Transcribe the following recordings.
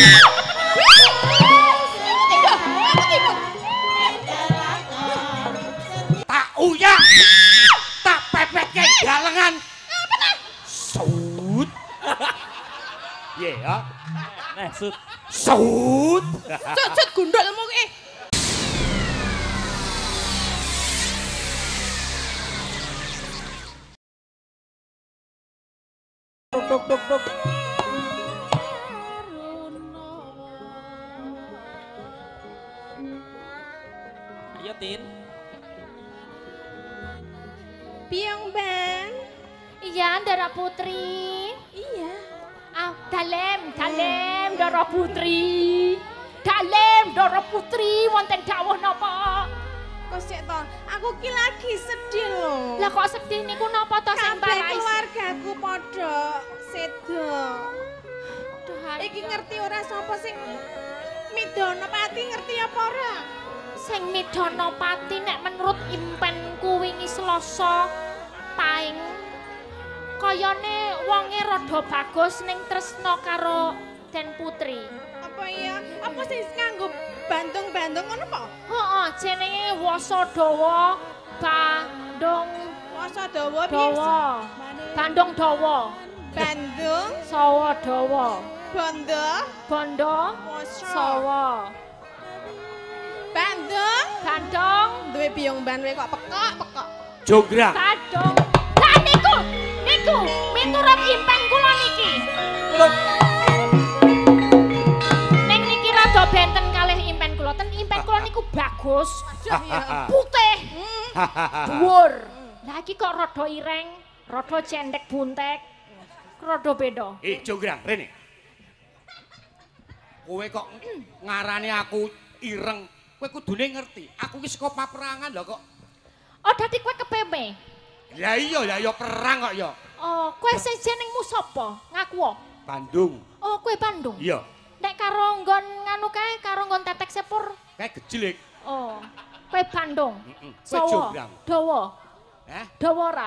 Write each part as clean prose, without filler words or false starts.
Tak uyak. Tak pepeke galengan. Sud. Ye ya. Nah, sud. Sud. Sud gundulmu ki. Tuk tuk tuk. Ayo Tin. Piang Ben. Iya, Ndara Putri. Iya. Ah, dalem, Ndara Putri. Dalem, Ndara Putri, wonten dawuh napa? Kok sik to, aku ki lagi sedih lho. Lah kok sedih niku napa to sing Kabeh parais? keluargaku padha sedo. Duh, Iki ngerti ora sapa sing midono pati ngerti apa ora? sing midono pati nek menurut impenku wingi Selasa paing kayane wonge rada bagus ning tresna karo Den Putri. Apa iya? Apa sing nganggo Bandung ngono po? Heeh, jenenge Wasadawa Bandung Wasadawa Dawa. Bandung Dawa. Bandung Sawa Dawa. Bondo Bondo Sawa. Bandung duwe biyong ban kowe kok pekok. Jograng. Bandung. Lah niku miturut impen kula niki. Ning niki rada benten kalih impen kula. Ten impen kula niku bagus. Putih. Dhuwur. Lah iki kok rada ireng, rada cendhek buntek. Rada beda. Jograng, rene. Kowe kok ngarani aku ireng. Kowe kudune ngerti. Aku ki saka paperangan lho kok. Oh, dadi kowe kepeme. Ya iya perang kok ya. Oh, kowe sing jenengmu sapa? Ngaku. Bandung. Oh, kowe Bandung. Iya. Nek karo nggon nganu kae, karo nggon tetek sepur. Kayak gejlik. Oh, kowe Bandung. Kowe Jograng. Dawa. Hah? Dawa ora?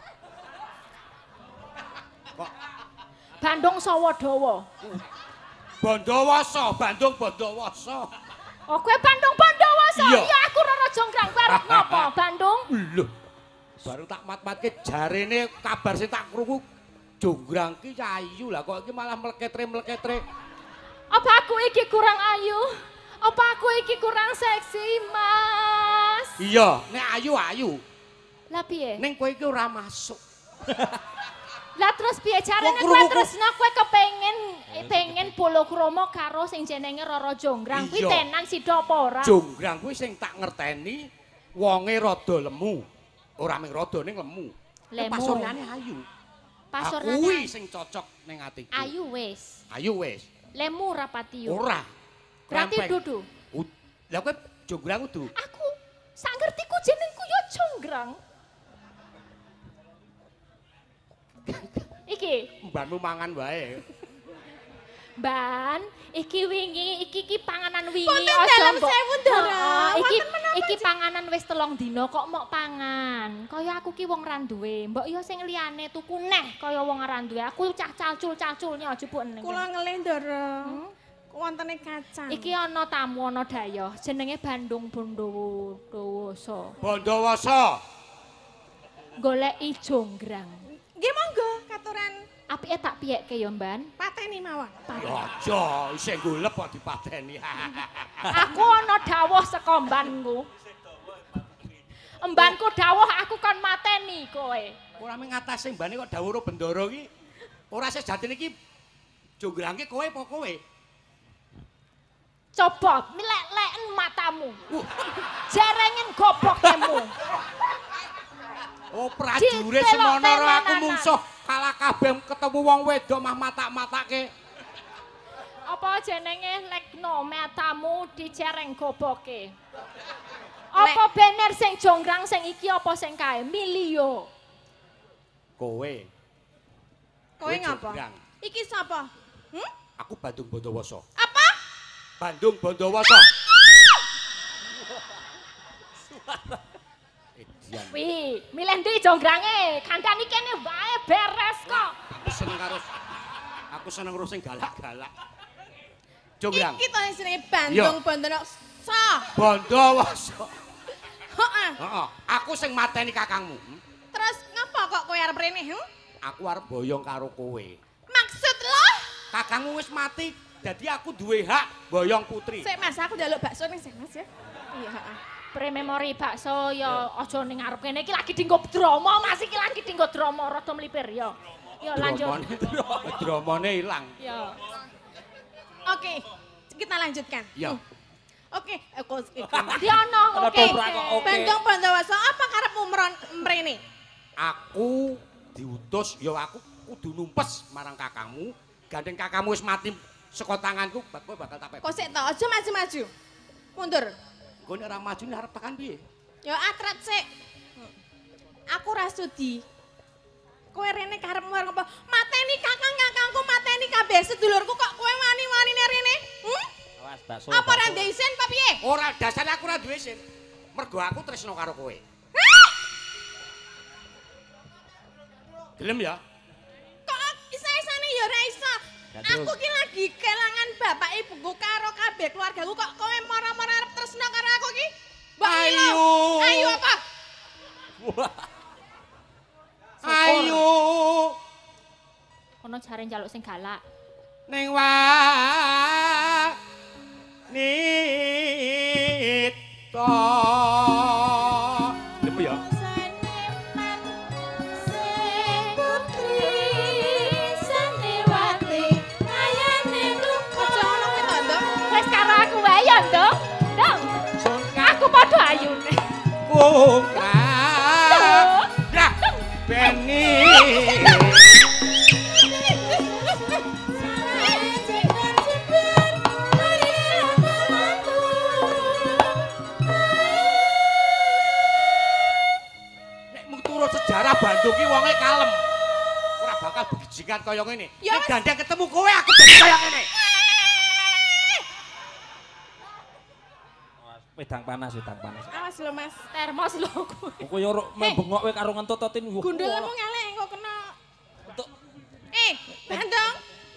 Kok Bandung Sawa Dawa. Bondowoso, Bandung Bondowoso. Oh, kowe Bandung Bondowoso. Iya. Iya, aku ora Jonggrang. Kowe arep napa, Bandung? Lho. Baru tak mat-matke jarene kabar sing tak krungu Jonggrang ki ayu lah kok iki malah meleketre. Apa aku iki kurang ayu? Apa aku iki kurang seksi, Mas? Iya, nek ayu. Lah piye? Ning kowe iki ora masuk. Lah terus piye carane Kok kowe krungu- tresna kowe pengen pulokromo karo sing jenenge Rara Jonggrang kuwi Iya. tenan sida apa ora? Jonggrang kuwi sing tak ngerteni wonge rada lemu. Ora mung rada ning lemu. Lemu. Pasuryane ayu. Pasurane Kuwi sing cocok ning atiku. ayu wis. Ayu wis. Lemu rapati yo. Ora. Berarti Krempeng. dudu. Lah kowe Jonggrang kudu. Aku sak ngertiku jenengku yo Jonggrang. Iki, Mbanmu mangan wae. Ban, iki wingi, iki panganan wingi Wonten aja dalem mbok. sewu, Ndara. Heeh, Wonten menapa, iki panganan wis 3 dina kok mok pangan. Kaya aku ki wong ra duwe. Mbok yo sing liyane tuku neh kaya wong ra duwe. Aku cah calcul-calculnya aja mbok neng. Kula ngelih Ndara. Wontene kacang. Iki ana tamu ana dayoh, jenenge Bandung Bondowoso. Bondowoso. Goleki Jonggrang. Nggih monggo katuran Apike tak piyekke ya, Mban? pateni mawon. Ya aja isih golep kok dipateni. Aku ana dawuh saka mbanku. Mbanku dawuh aku kon mateni kowe. Ora mung ngatasi mbane kok dawuh bendoro iki. Ora sejatine iki Jonggrang ki kowe apa kowe? Coba milek-leken matamu. Jerengen gobokmu. Oh prajurit semono ora aku mungsuh kalah kabeh ketemu wong wedok mah matak-matake. Apa jenenge lekno matamu dicereng goboke. Apa bener sing Jonggrang sing iki apa sing kae? Milio. Kowe. Kowe ngapa? Jonggrang. Iki sapa? Aku Bandung Bondowoso. Apa? Bandung Bondowoso. Wih, milih ndi Jonggrange? Kandhani kene wae beres kok. Aku seneng karo sing galak-galak. Jonggrang. Iki to jenenge Bandung Bondowoso. Bondowoso. Heeh. Heeh. Aku sing mateni kakangmu. Terus ngapa kok kowe arep rene? Aku arep boyong karo kowe. Maksud lo? Kakangmu wis mati, jadi aku duwe hak boyong putri. Sik Mas, aku njaluk bakso ning sik Mas ya. Iya, heeh. Pre-memori bakso ya aja ning ngarep kene iki lagi dinggo drama, Mas iki lagi dinggo drama rada mlipir ya. Ya lanjut. Dramane ilang. Ya. Oke, kita lanjutkan. Ya. Oke, Diana, oke. Bandung Bondowoso, apa karepmu mrene? Aku diutus ya aku kudu numpes marang kakangmu. Gandeng kakangmu wis mati saka tanganku, kowe bakal tak pepet. Kok sik to, aja maju-maju. Mundur. Kowe nek ora maju nek arep tekan piye? Ya atret sik. Aku ra sudi. Kowe rene karepmu arep apa? Mateni kakang-kakangku, mateni kabeh sedulurku kok kowe wani-wanine rene? Awas bakso. Apa ra ndek isin apa piye? Ora, dasare aku ora duwe isin. Mergo aku tresno karo kowe. Gelem ya? Kok isa-isane ya ora iso. Aku ki lagi kelangan bapak ibuku karo kabeh keluargaku kok kowe mara-mara arep tresno karo aku ki? Mbok Ayo. Ayo apa? Ayo. Ono jare njaluk sing galak. Ning wanita. Lemu ya. Wes karo aku wae ya, Ndong. Ndong. Aku padha ayune. Ya, Beni. Nek miturut sejarah Bandung ki wonge kalem. Ora bakal begijikan kaya ngene. Nek gandeng ketemu kowe aku dadi kaya ngene. Wedang panas. Awas lho Mas. Termos lho kowe. Kowe yo bengok kowe karo ngentotin. Gundulmu ngelek kok kena. Entuk. Bandung.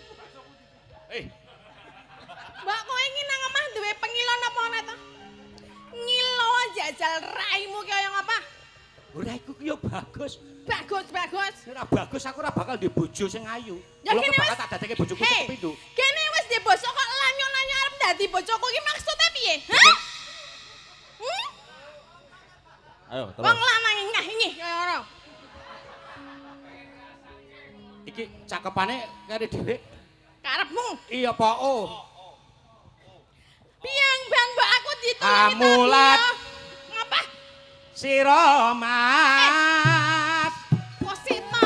Mbak kowe iki nang omah duwe pengilon apa ora to? Ngilo jajal raimu ki kaya ngapa? Ora iku ki yo bagus. Bagus. Ora bagus aku ora bakal duwe bojo sing ayu. Ya Kula kene bakal wis- tak dadeke bojoku sing kepindho. Kene wis di boso kok lanyo-lanyo arep dadi bojoku ki maksudnya piye? Hah? Ayo, terus. Wong lanang ngah-ngih kaya ngono. Iki cakepane kare dhewe. Karepmu. Iya, Pak. Oh. Piang bang mbak aku ditulungi Amulat. Ngapa? Sira Mas. Posita.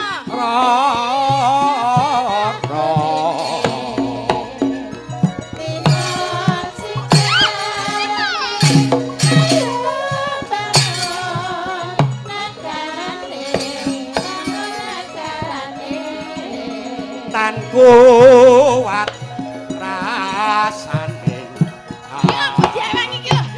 Tan kuat rasane. Aku diawang iki lho.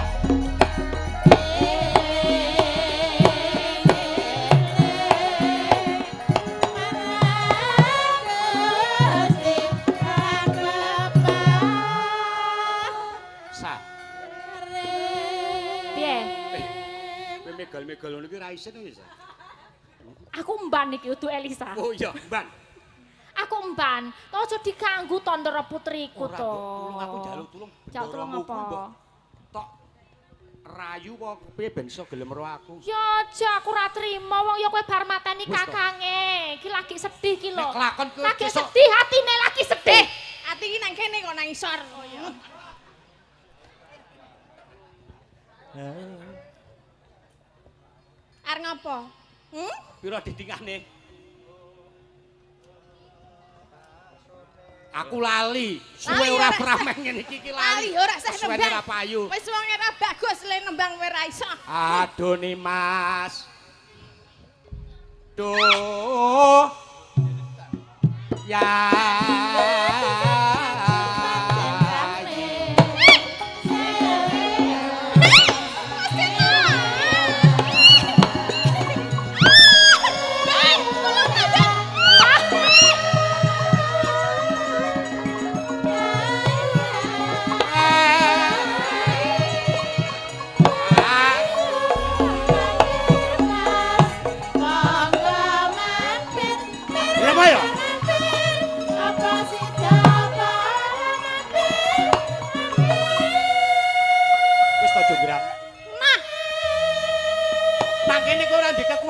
Sa. Piye? Kowe megal-megal ngono iki ra isin wis. Aku mban iki udu Elisa. Oh iya, Mbak. Aku mban. To aja diganggu tondoro putriku Ora, to. Mbok, tulung aku jaluk tulung. Jaluk tulung Ndoromu apa? kuwi, Mbok. Tok rayu kok piye ben iso gelem karo aku. Ya aja aku ora trima wong ya kowe bar mateni Wis to. kakange. Iki lagi sedih ki lho. Nek kelakon kowe Lagi besok- sedih hatine lagi sedih. Ati iki nang kene kok nang isor. Oh iya. Arep ngopo? Pira ditingane? Aku lali, suwe Lali ora ora pernah sah. meh ngene iki Lali lali. ora sah Suwene nembang. ora payu. Wis wong ora bagus le nembang kowe ra iso. Aduh nih Mas. Duh. Ya.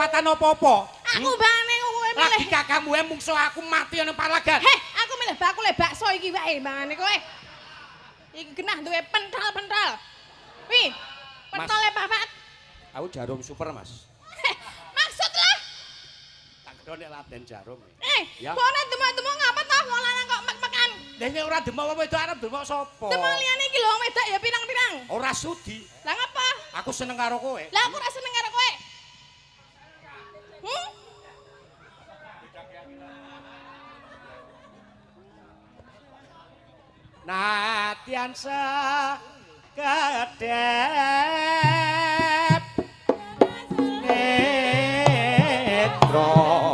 kekuatan apa-apa. Aku bane kowe milih. Lagi kakakmu mungsuh aku mati ana Palagan. Heh, aku milih bakule bakso iki wae bangane kowe. Iki genah duwe pentral-pentral. Wi, pentole papat. Aku jarum super, Mas. Maksud lah. Tak kira nek laden jarum. Ya. Kone demok-demok ngapa ta wong lanang kok mek-mekan. Lah nek ora demok apa wedok arep demok sapa? Demok liyane iki lho wong wedok ya pirang-pirang. Ora sudi. Lah ngapa? Aku seneng karo kowe. Lah aku ora seneng karo kowe. Natian sekedep netro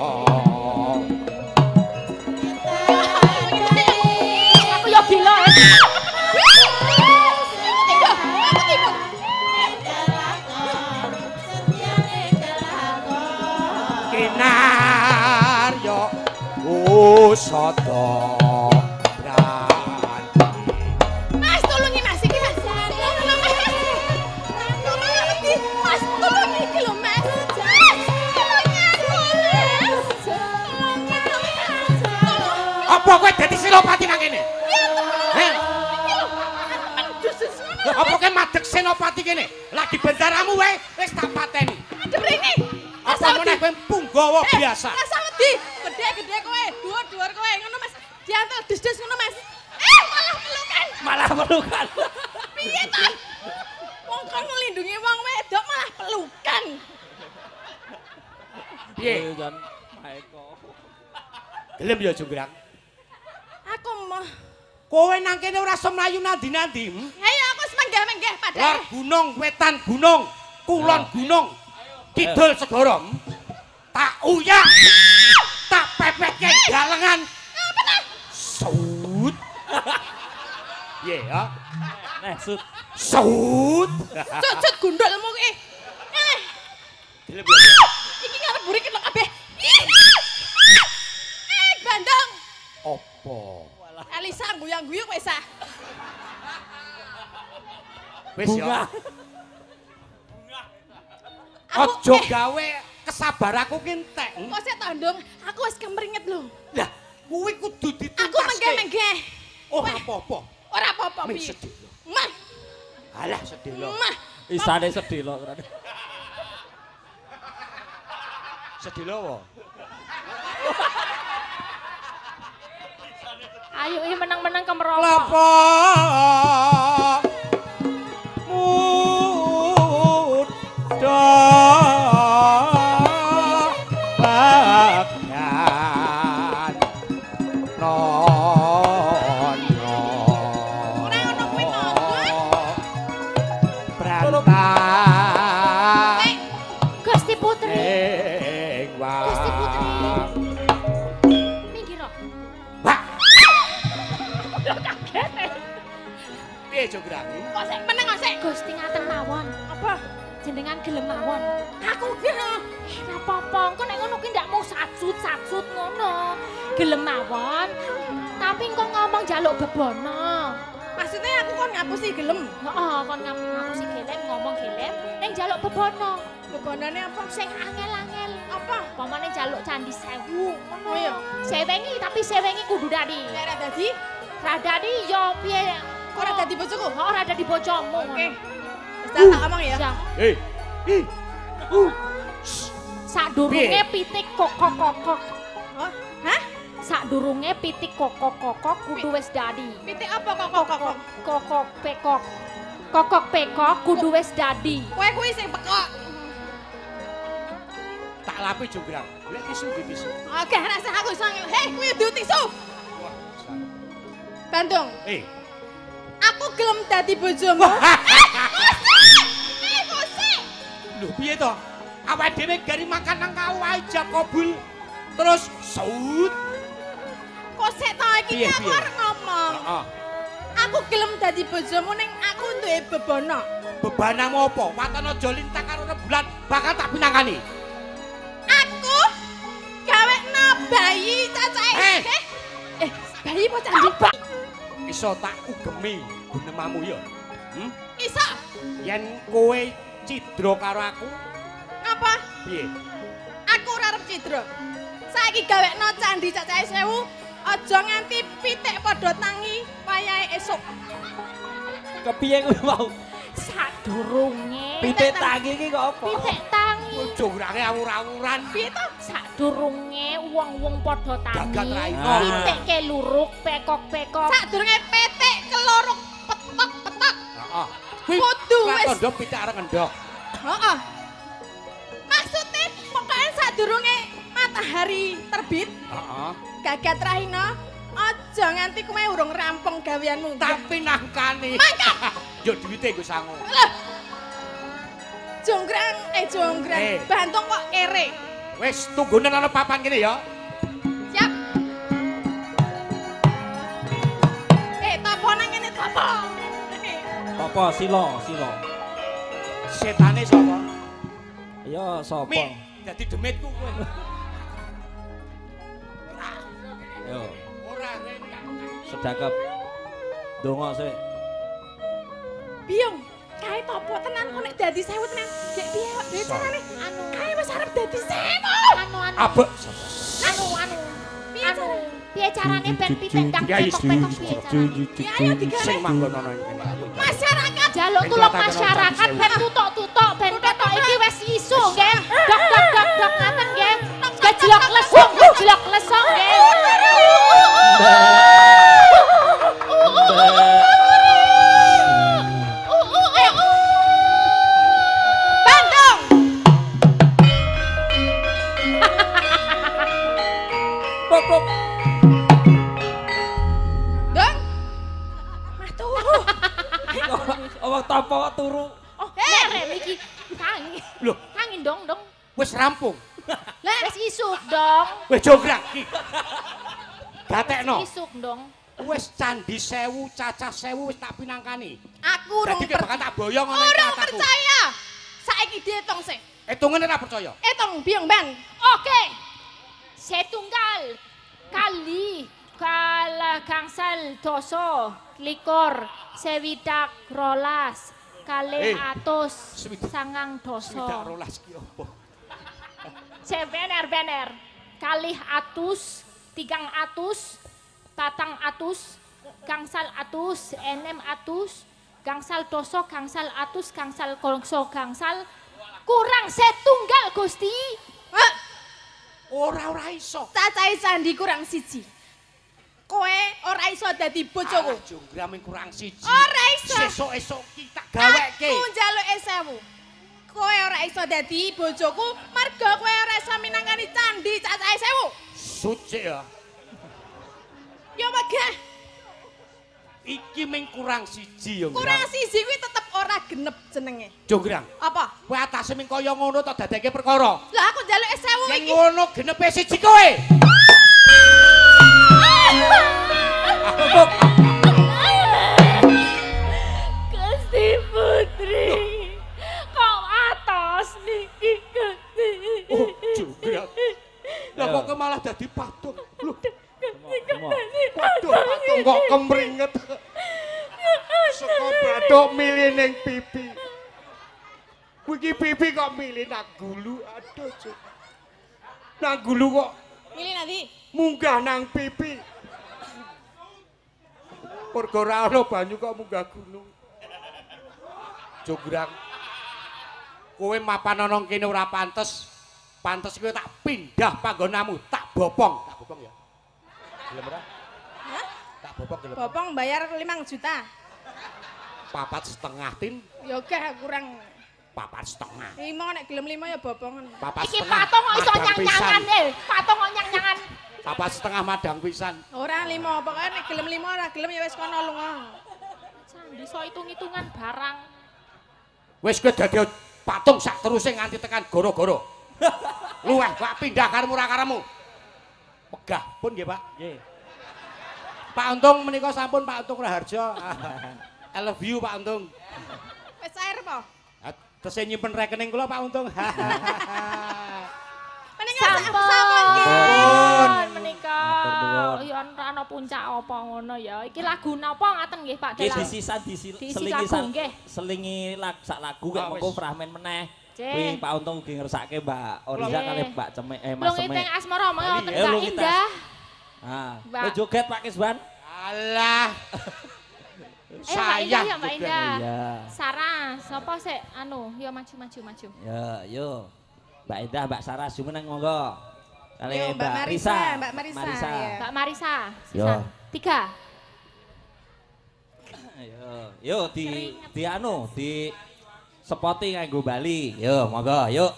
Aku yo gila. Kinar yo usada Mas tulungi Mas iki Mas. Tolong Mas. Mas tulungi iki lho Mas. Apa kowe dadi Senopati nang kene? Heh. Apa kowe madeg Senopati kene? Lagi bendaramu wae wis tak pateni. Depringi. Apa meneh kowe punggawa biasa? Rasa wedi. Gede-gede kowe, dhuwur-dhuwur kowe ngono Mas. Diantel des-des ngono Mas. Malah pelukan. Malah pelukan. Piye to? Wong kon nglindungi wong wedok malah pelukan. Piye? Jan Maeko. Gelem ya Jonggrang? Aku mah. Kowe nang kene ora iso mlayu nandi-nandi. Ayo aku wis menggeh-menggeh Lor padahal. gunung, wetan gunung, kulon gunung, kidul segara. Tak uyak. Tak pepetke galengan. Apa ta? Saut. Piye ya? Nih, sut. Saut. Cucut gundulmu ki. Gelem ya. Iki ngarep buri kena kabeh. Bandung. Apa? Elisa guyang-guyung wis ah. Wis ya. Aku- Aja gawe kesabar aku ki entek. Kok sik tandung, aku wis kemringet lho. Lah, kuwi kudu dituntaske. Aku menggeh-menggeh. Ora apa-apa. Ora apa-apa Ming piye. sedih. Mah, Alah sedih lho. mah. Isane sedih lho. Sedih lho. Wo. Ayo iki menang-menang kemeroko. Lapa muda bagyan nono Ora ngono kuwi monggo. Brantah Gusti Putri. ing Gusti Putri. wang Minggir kok. Wah. Piye Jonggrang? Kok sik meneng kok sik. Gusti ngaten mawon. Apa? Jenengan gelem mawon. Aku kira Ora apa-apa, engko nek ngono ki ndak mau sajut-sajut ngono. Gelem mawon. Tapi engko ngomong jaluk bebono. maksudnya aku kon ngapusi gelem. Heeh, kon ngapusi gelem, ngomong gelem, ning jaluk bebono. Bebonane apa? Sing angel-angel. Apa? Pamane jaluk candi 1000 ngono. Oh iya. Sewengi tapi sewengi kudu dadi. Nek ra dadi, Radadi yo piye? ora dadi bojoku. Ora dadi bojomu. Oke. Wis tak ngomong ya. Ya. Hei. Sadurunge Piye? pitik kokok-kokok. Oh, hah? Sadurunge pitik kokok-kokok kudu wis dadi. Pitik apa kok? Kokok pekok. Kokok pekok kudu wis dadi. Kowe kuwi sing pekok. Tak lapi Jonggrang. Golek tisu di tisu. Oke, rasa aku iso. Hei, kuwi duwe tisu. Wah, Bandung, aku gelem dadi bojomu. Kosek. Lho piye to? Awake dhewe gari makan nang kau wae jam kabul. Terus saut. Kosek to iki Piye, aku piye? arep ngomong. Heeh. Aku gelem dadi bojomu ning aku duwe bebono. Bebanamu apa? Waton aja lintang karo rembulan bakal tak pinangani. Aku gawekno bayi cacahe. Bayi apa candi? Iso tak ugemi gunemamu ya. Iso. Yen kowe cidra karo aku, Apa? piye? ora arep cidra. Saiki gawekno candhi cacahe 1000, aja nganti pitik padha tangi wayahe esuk. Kepiye kuwi mau? Sadurunge. Pitik tangi iki kok apa? Pitik tangi. Jongrange awur-awuran. Piye to? Sadurunge wong-wong padha Gagat tangi. raino. Pitik keluruk, pekok-pekok. Sadurunge pitik kelorok petok-petok. Heeh. Kuwi Kudu wis. kandha pitik arep ngendhok. Heeh. Maksudnya pokoknya sadurunge matahari terbit, Heeh. gagat rahina, aja nganti kowe urung rampung gaweanmu. Tapi nangkani. Mangkat. Yo duwite nggo sangu. Lah. Jonggrang, jonggrang. Bantung kok kere. Wis tunggunen ana papan kene ya. Siap. Topo nang ngene topo. Apa sila? Setane sapa? Ya sapa? Mi, dadi demitku kowe. Yo, Ora rene. sedekap. Donga sik. Biung, kae topo tenan kok nek dadi 1000 tenan. Dek piye kok dhewe carane? Kae wis arep dadi 1000. Abek. Piye carane ben pitik kang pekok-pekok piye carane? Ya ayo digawe. Sing manggon ana ing kene. Masyarakat Jaluk tulung masyarakat ben tutuk-tutuk ben ketok iki wis isu nggih. Dok ngaten nggih. Gejlok lesong nggih. Bandung. Pokok. Dong. Matur. Awak tampa kok turu. Oh, merem iki. Tangi. Loh, Tangi dong. wis rampung. Lah wis isuk dong. Wis jonggrang iki. Gatekno. Isuk dong. Wis candhi 1000, cacah 1000 wis tak pinangkani. Aku urung Dadi bakal tak boyong ana ing urung kataku. percaya. Saiki diitung sih. Hitungane ora percaya. Hitung biung ban. Oke. Setunggal kali gangsal doso likur sewidak rolas kalih atus sangang doso. Swidak rolas ki apa? Bener kalih atus tigang atus patang atus gangsal atus enem atus gangsal doso gangsal atus gangsal kongso gangsal kurang setunggal Gusti. Ora iso. Cacahe candi kurang siji. Kowe ora iso dadi bojoku. Jonggrang kurang siji. Ora iso. Sesuk-esuk ki tak gaweke. Aku njaluke 1000. Kowe ora iso dadi bojoku mergo kowe ora iso minangkani candi cacahe 1000. Suci ya. Ya wegah. Iki ming kurang siji ya. Kurang siji kuwi tetep ora genep jenenge. Jonggrang. Apa? Kowe atase ming kaya ngono to dadeke perkara. Lah aku njaluke 1000 Yen iki. ngono genepe siji kowe. Gusti Putri. Kok atos niki Gusti. Oh, Jonggrang. Lah kok malah dadi patung. Lho, patung kok kemringet. Saka bathuk milih ning pipi. Kuwi iki pipi kok milih nang gulu. Aduh, Cuk. Nang gulu kok Milih nanti. munggah nang pipi. Mergo ora ana banyu kok munggah gunung. Jonggrang. Kowe mapan ana kene ora pantes. Pantes kowe tak pindah panggonamu, tak bopong. Tak bopong ya. Gelem ora? Hah? Tak bopong gelem. Bopong bayar 5 juta. 4,5 tin, Ya gah kurang 4,5. 5 nek gelem 5 ya bopong. 4,5. Iki patung kok iso madang nyang-nyangan pisan. Patung kok nyang-nyangan. 4,5 madang pisan. Ora 5, pokoke nek gelem 5 ora gelem ya wis kono lunga. Sandi iso hitung-hitungan barang. Wis kowe dadi patung sak teruse nganti tekan goro-goro. Luweh, Pak pindah karemu ora karemu. Megah pun nggih, Pak. Nggih. Pak Untung menika sampun Pak Untung Raharjo. I love you Pak Untung. Wis cair apa? Tesih nyimpen rekening kula Pak Untung. Menika Sampun sampun nggih. menika. nuwun. Ya ora ana puncak apa ngono ya. Iki lagu napa ngaten nggih Pak Nggih Delang? disisan Diisi selingi lagu, nggih. selingi sak lagu kek Ah, mengko wis. fragmen meneh. Kuwi Pak Untung ugi ngersake Mbak Oriza kali Mbak Cemek Mas Lung Cemek. Iteng Asmara ngoten Ya, Mbak Lung Iteng. Indah. Ah, Mbak. kowe joget Pak Kisban? Alah. Mbak Indah ya Mbak juga. Indah. Iya. Sarah, sapa sik anu, yo maju. Ya, yo. Mbak Indah, Mbak Sarah jumeneng monggo. Kali Yo, Mbak Marisa, Risa. Mbak Marisa, ya. Mbak Marisa. Yo. Sisa 3. Yo di anu, di spoti nganggo Bali. Yo, monggo, yuk.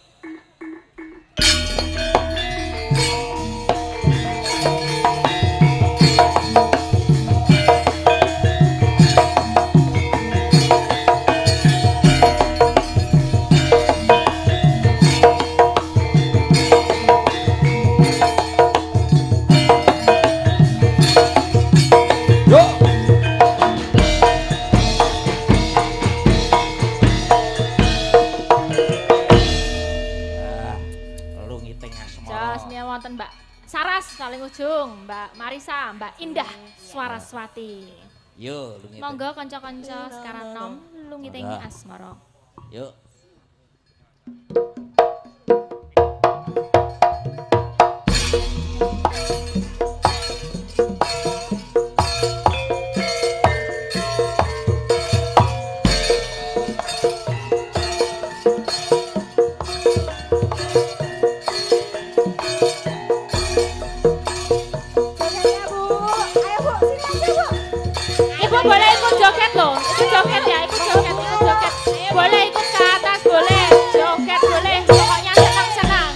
Wonten Mbak Saras paling ujung, Mbak Marisa, Mbak Indah Swaraswati. Yo, lungi. Monggo kanca-kanca sekarang nom Lungiting Asmara. Yuk. Boleh ikut joget loh, ikut joget ya, ikut joget. Boleh ikut ke atas, boleh joget, boleh. Pokoknya senang-senang.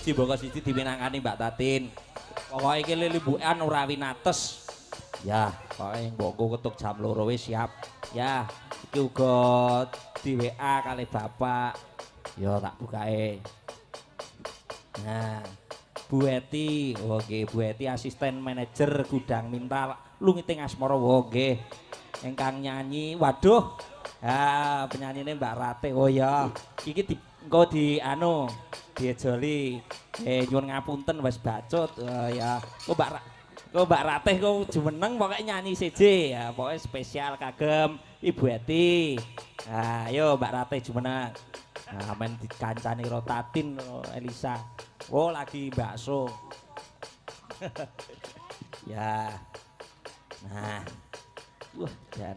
siji bongko siji diminangkani Mbak Tatin. Pokoke iki lilimbukan ora winates. Ya, pokoke mbokku ketuk jam 2 wis siap. Ya, iki uga di WA kali Bapak. Ya tak bukae. Nah, Bu Eti, oke Bu Eti asisten manajer gudang Mintal Lungiting Asmara nggih. Ingkang nyanyi, waduh. Ah, penyanyine Mbak Rate. Oh ya, iki engko di anu diejoli. Nyuwun ngapunten wis bacut. Ya, kok Mbak Ratih kok jumeneng pokoke nyanyi siji ya, pokoke spesial kagem Ibu Eti. Nah, ayo Mbak Ratih jumeneng. Nah, men dikancani Rotatin Elisa. Oh, lagi bakso. Ya. Nah. Wah, dan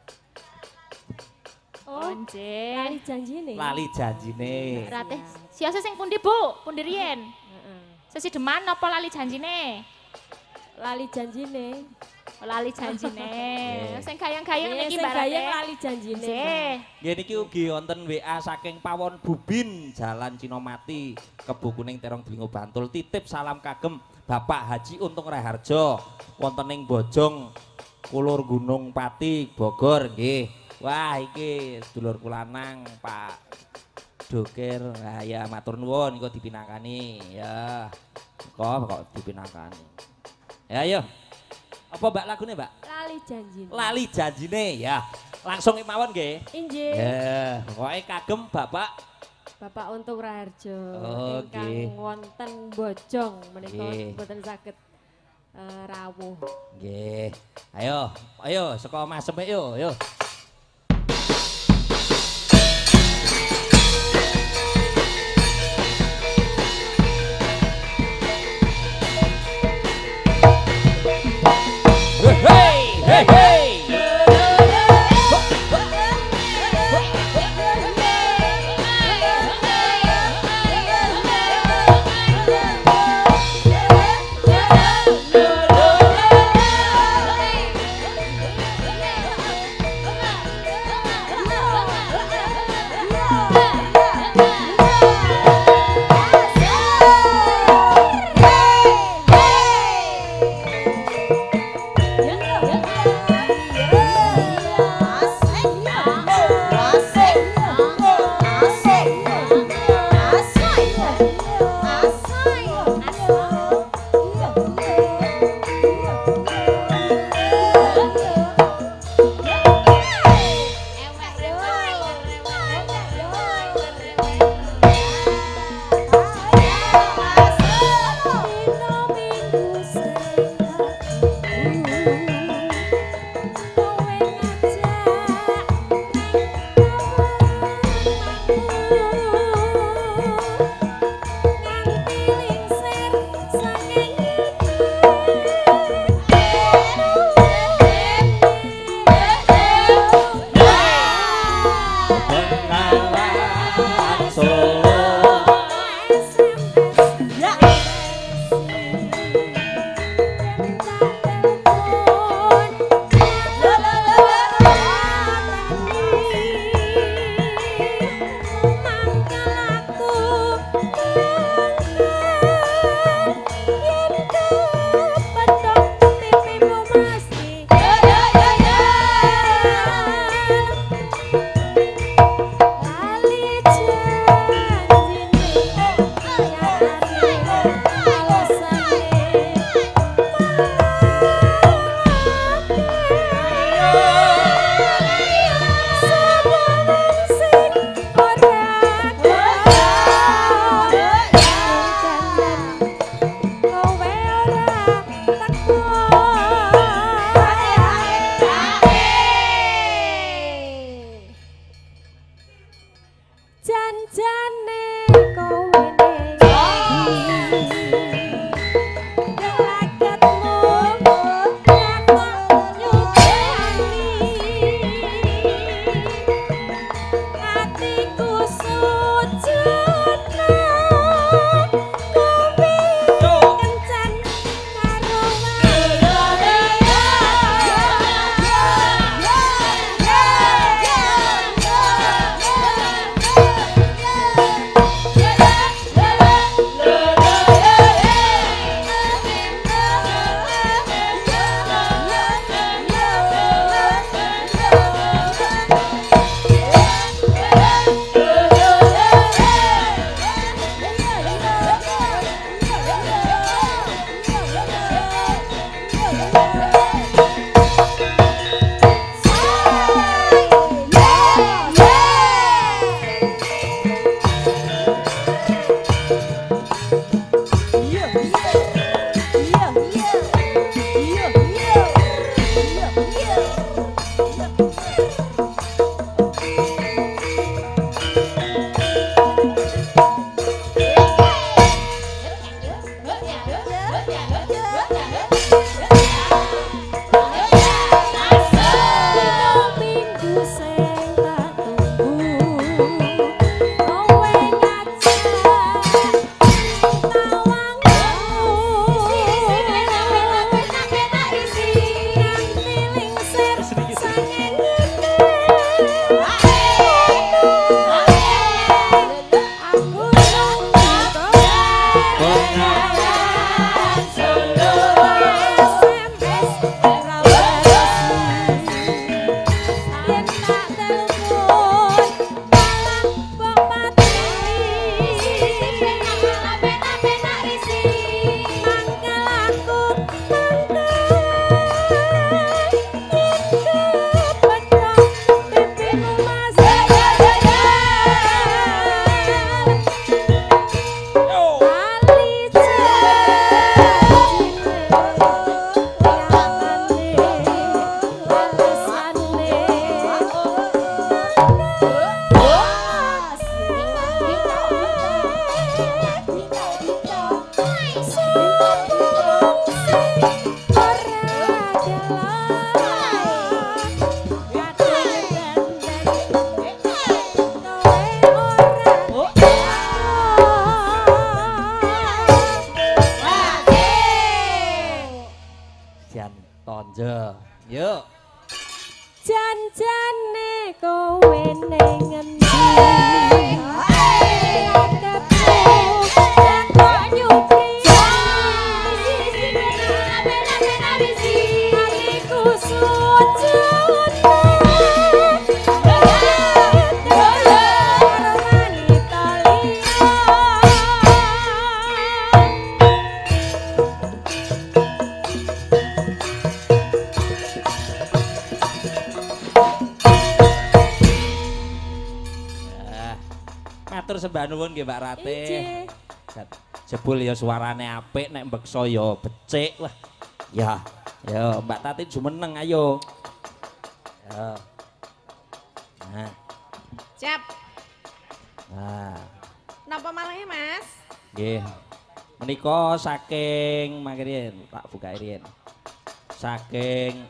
Oh, Lali janjine. lali janjine. Ratih, siasa sing pundi Bu? Pundi riyen? Sesi deman apa lali janjine? Lali janjine. Lali janjine. Nggih. Sing gayang-gayang niki Sing Mbak gayeng Ratih. lali janjine. Nggih. Nggih niki ugi wonten WA saking Pawon Bubin Jalan Cinomati Kebo Kuning Terong Delingo Bantul titip salam kagem Bapak Haji Untung Raharjo wonten ing Bojong Kulur Gunung Pati Bogor nggih. Wah iki sedulur kulanang Pak Dokir. Nah ya matur nuwun kok dipinangkani ya. Kok dipinangkani. Ya ayo. Apa Mbak lagune Mbak? Lali janjine. Lali janjine ya. Langsung mawon nggih. Injih. Ya, pokoke kagem Bapak Bapak Untung Raharjo Oh, ingkang nggih. wonten Bojong menika Nggih. boten saged rawuh. nggih. Ayo saka Maseme yo. Hey. Tonjo. Yuk. Janjane kowe ning endi? Matur sembah nuwun nggih Mbak Rate. Injih. Jebul ya suarane apik nek mbeksa ya becik lah. Ya, ya Mbak Tati jumeneng ayo. Ya. Nah. Siap. Nah. Napa malih Mas? Nggih. Menika saking mangkene tak buka riyen. Saking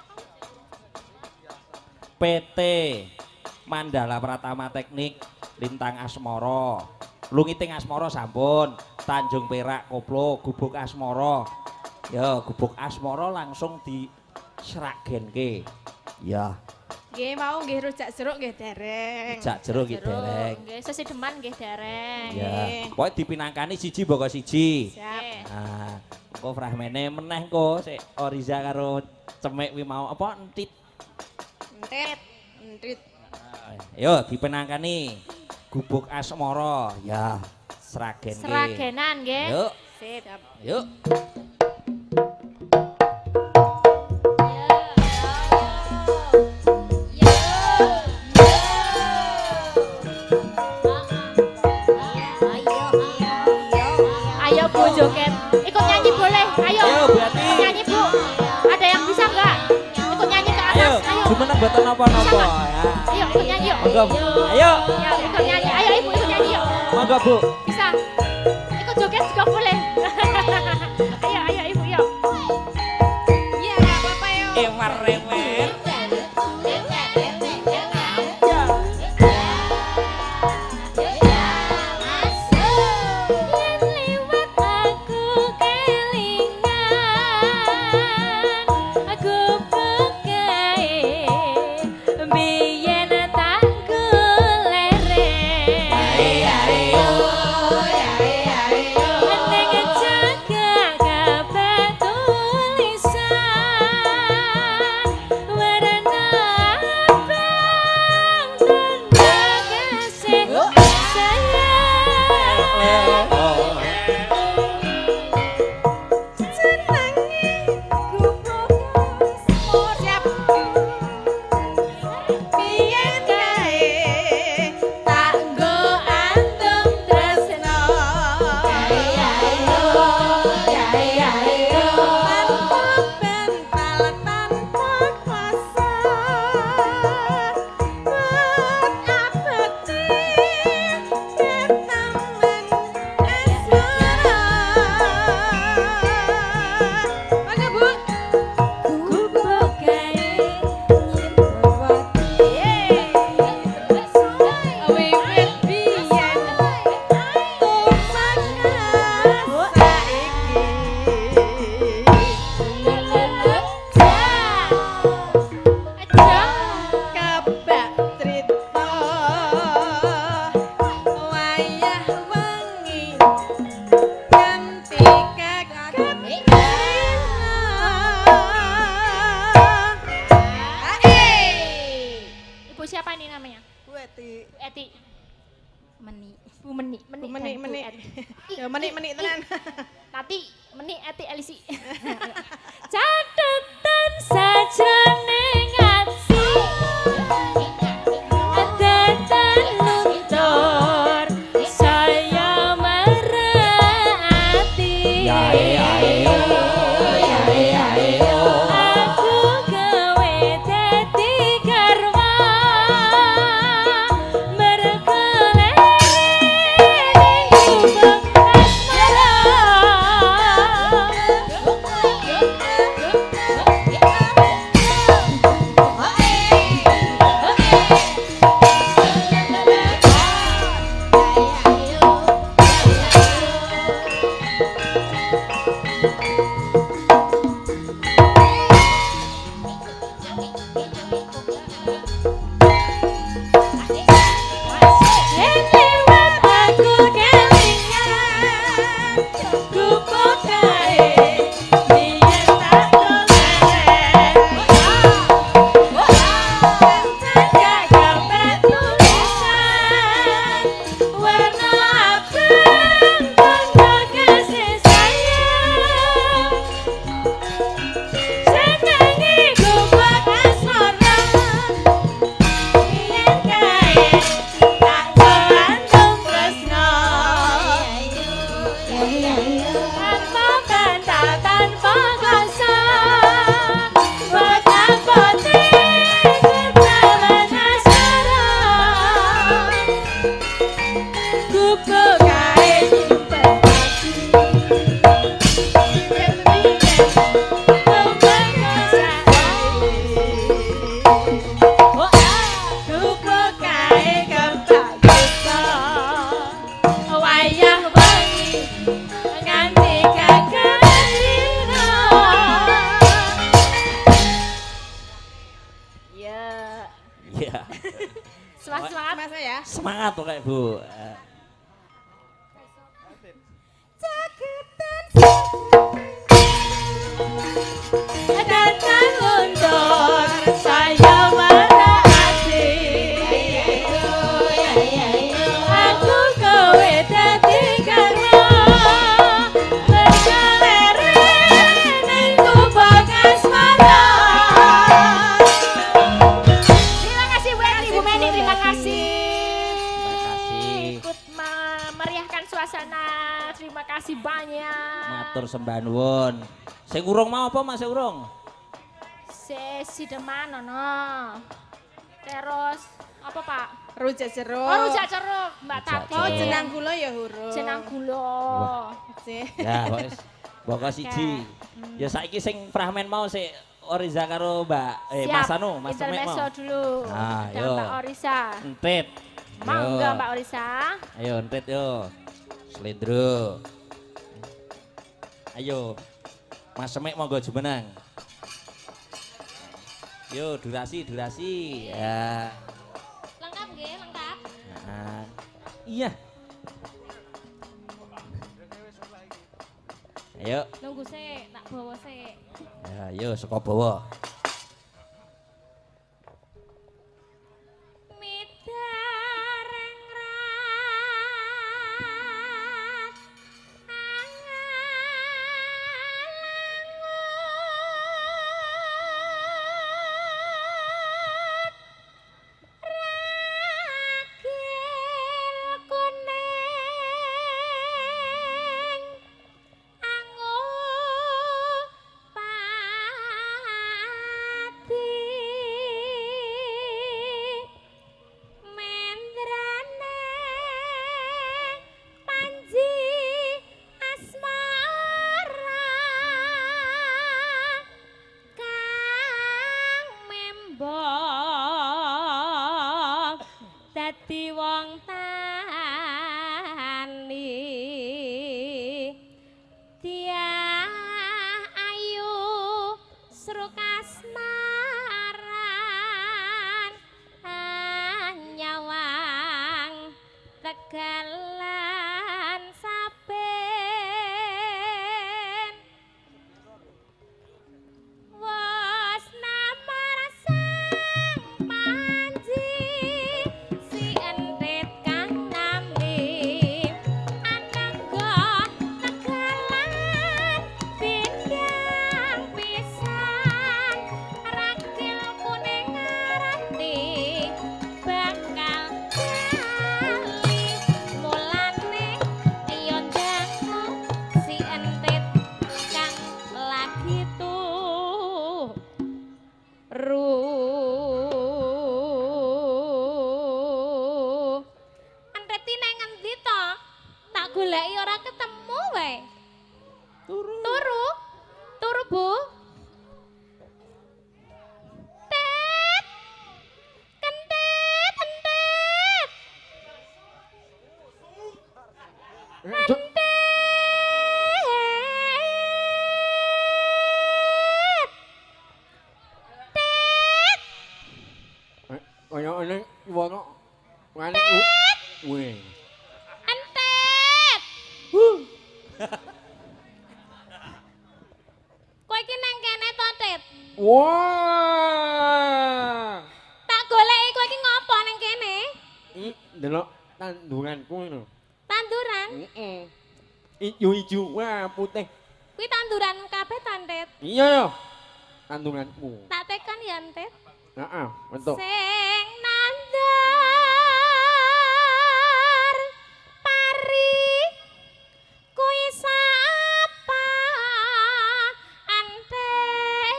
PT Mandala Pratama Teknik Lintang Asmara. Lungiting Asmara sampun, Tanjung Perak Koplo, Gubuk Asmara. Ya, Gubuk Asmara langsung diseragenke. Ya. Nggih mau nggih rujak jeruk nggih dereng. Rujak jeruk nggih dereng. Nggih, sesideman nggih dereng. Ya. Pokoke dipinangkani siji boko siji. Siap. Nah, engko fragmene meneh engko sik Oriza karo Cemek wi mau apa entit. Entit. Entit. Yo dipinangkani Gubuk Asmara. Ya, seragenke. Seragenan nggih. Yuk. Sip. Yuk. Ayo Bu joget. Ikut nyanyi boleh. Ayo. Ayo, Bu Ati. Ikut nyanyi Bu. Ada yang bisa enggak? Ikut nyanyi ke atas. Ayo, Ayo. jumeneng mboten napa-napa ya. Ayo ikut nyanyi yuk. Monggo. Ayo. Ya, ikut nyanyi. Ayo Ibu ikut nyanyi yuk. Monggo, Bu. Bisa. Ikut joget juga boleh. Ayo, ayo Ibu yuk. Iya enggak apa-apa yo. Ewer-ewer. Bu menik Bu dan menik Bu menik. Eti. Ya menik tenan. Nanti menik Eti Elisi. Catetan sajane ngati Adetan luntur saya merhati Aku gawe dadi garwa merkelere ning gubeng Lewat aku kelingan Kupu kae Biar tak kemaren Jaga gambar tulisan Warna abang Tanda kasih sayang Senangi gubak asmara Biar kae Tak terlantung tresno Tanpa kata tanpa kasa Betapa bertahan asmara Gubuk kae nyimpen hati Gubuk kae kembak buka Wayah wengi nganti kakalina Ya Iya. Semangat-semangat. Mas ya. Semangat tuh kayak Bu. Datang luntur saya merhati Aku kowe dadi garwa berkelere ning gubuk asmara Terima kasih Bu Eti, Bu Meni, terima kasih. Terima kasih. Ikut memeriahkan suasana. Terima kasih banyak. Matur sembah nuwun. Sing urung mau apa Mas sing urung? Sesi deman ono. Terus apa Pak? Rujak jeruk. Oh rujak jeruk, Mbak Rujak Tati. Oh jeruk. jenang gula ya huruf. Jenang gula. Sih. Ya wis. Boko siji. Ya saiki sing fragmen mau sik Oriza karo Mbak Mas Siap, anu, Mas Semek intermezzo mau. dulu. Ah, Ada yo. Mbak Orisa. Entit. Mau Yo. enggak Mbak Orisa? Ayo entit yo. Slendro. Ayo. Mas Semek monggo jumeneng. Yo durasi. Ya. Lengkap nggih, lengkap. Nah. Iya. Ayo. Nunggu sik, tak bawa sik. Ya, yo saka bawa. Midareng rat angalangut ragil kuning anggo ini wono. Wani weh. Entet. Kowe iki nang kene to, Tit? Wah. Tak goleki kowe iki ngopo nang kene? Delok tanduranku ngono. Tanduran? Heeh. Ijo-ijo, wah putih. Kuwi tanduran kabeh to, Tit? Iya ya. Tanduranku. Tak tekan ya, Tit. Heeh, bentuk. Sing nandar pari kuwi sapa Antet?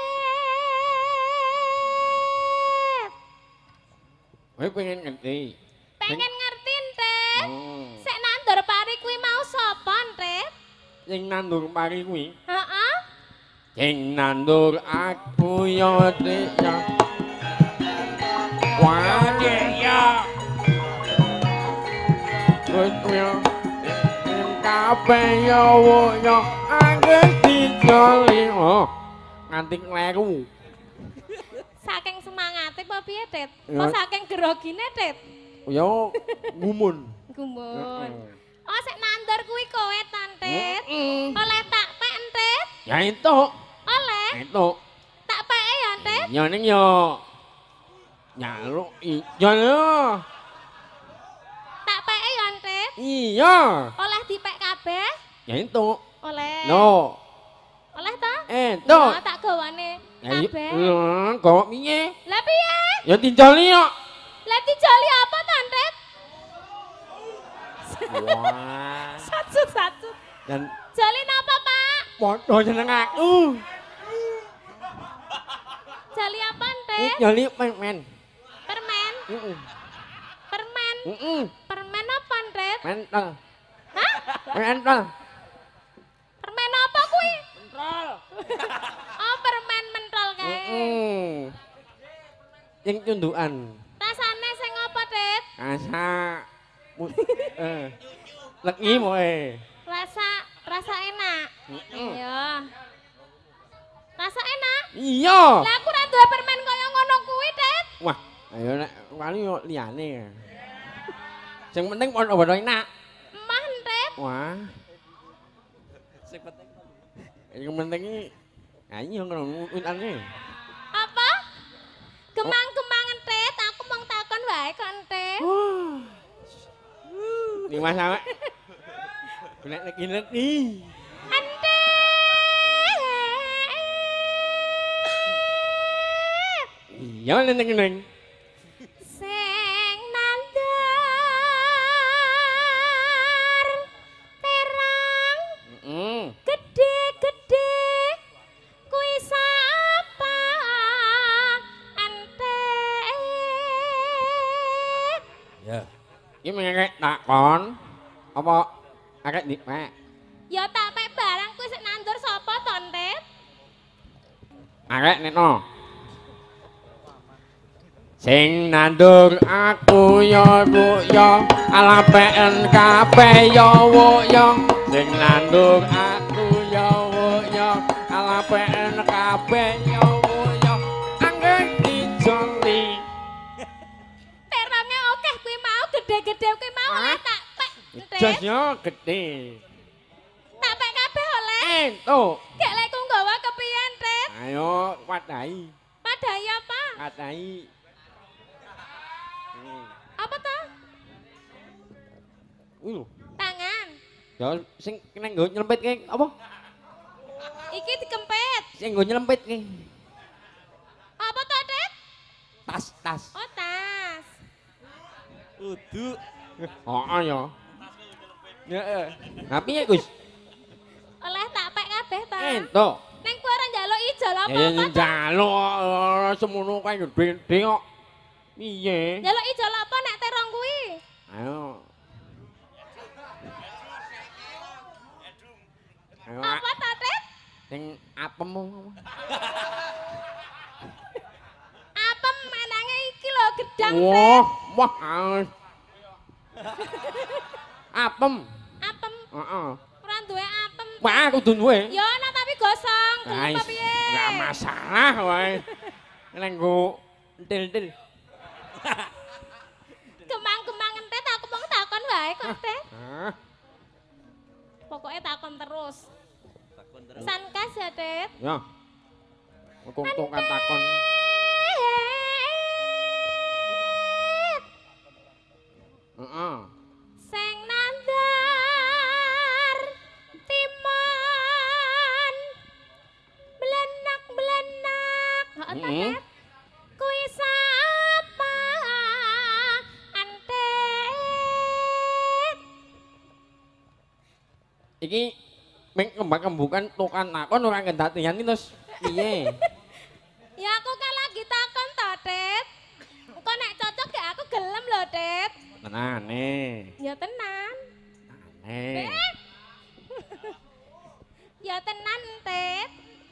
Kowe pengen ngerti. Pengen ngerti, Tet? Oh. Sik nandur pari kuwi mau sapa, Tet? Sing nandur pari kuwi. Heeh. Sing nandur aku ya ya. Wah, ya. Terus ya. Sing kabeh ya wo ya anggere dijoli. Oh. Nganti kleru. Saking semangate apa piye, Tit? Ya. Apa saking gerogine, Tit? Ya ngumun. Gumun. Oh, sik nandur kuwi kowe, Tantit. Heeh. Oleh tak pek, Tit? Ya itu. Oleh? Itu. Tak peke ya, Tit? Ya ning ya. Nyaluk iya ya. Tak peke ya, Tit? Iya. Oleh dipek kabeh? Ya itu. Oleh. No. Oleh ta? Itu. Oh, tak gawane kabeh. Kok piye? Lah piye? Ya dijoli kok. Lah dijoli apa, Tantit? Wah. Satu. Dan Joli napa, Pak? padha jeneng aku. Joli apa, Tit? Joli permen. Permen. Heeh. Permen. Heeh. Permen apa, Tit? Mentol. Hah? Mentol. Permen apa kuwi? Mentol. Oh, permen mentol kae. Heeh. Sing cundukan. Rasane sing apa, Tit? Asa legi moe. Rasa enak. Iya. Rasa enak? Iya. Lah aku ora duwe permen kaya ngono kuwi, Tit. Wah, ayo nek wali yo liyane. Sing penting padha enak. Emah, Tit. Wah, Sing penting yang penting iki ayo ngono utane. Apa? Gemang-gemangan, Tit. Aku mung takon wae kon, Tit. Ning Mas sampe. Nek ngerti. Iya neng. Sing nandar terang gede-gede kuwi sapa Antet? ya. Iki mengek takon apa akeh dipek? Ya tak pek barang kuwi sik nandur sapa to, Tet? Akeh nekno. Sing nandur aku ya bu ya alapen kabeh ya wu ya. Sing nandur aku ya wu ya alapen kabeh ya wu ya anggere dijoli. Terange akeh kuwi mau gede-gede kuwi mau oleh tak pek, Tet. Jasnya gede. Tak pek kabeh oleh. Entuk. Gek lek ku nggawa kepiye, Tet? Ayo wadahi. Padahal apa? Wadahi. Apa to? Tangan. Ya sing kena nggo nyelempitke apa? Iki dikempit. Sing nggo nyelempitke. Apa to, Tet? Tas. Oh, tas. Udu. Heeh ya. Heeh. Tapi ya Gus. Oleh tak pek kabeh ta. Entuk. Ning kowe ora njaluk ijol Ya apa-apa. ta? njaluk semono kae gede kok. Piye? Njaluk ijol apa nek terong kuwi? Ayo. Ayo. Apa ta, Tet? Sing apem. Apem menange iki lho gedang, Wah, Tet. wah. Apem. Apem. Heeh. Ora duwe apem. Wah, kudu duwe. Ya ana tapi gosong. Gelem apa Guys, piye? enggak masalah wae. Nek nggo entil-entil. kok, Det? Hah? Pokoknya takon terus. Sankas ya, Det? Ya. Aku tukang takon. Heeh. Seng nandar timan belenak-belenak. Heeh, ta, Det? Kuwi sapa? Antet. Iki meng kembang-kembukan tukang takon ora kendatian iki terus piye? Ya aku kan lagi takon to, Det. Engko nek cocok ya aku gelem lho, Det. Tenane. Ya tenan. Tenane. Ya tenan, Tet.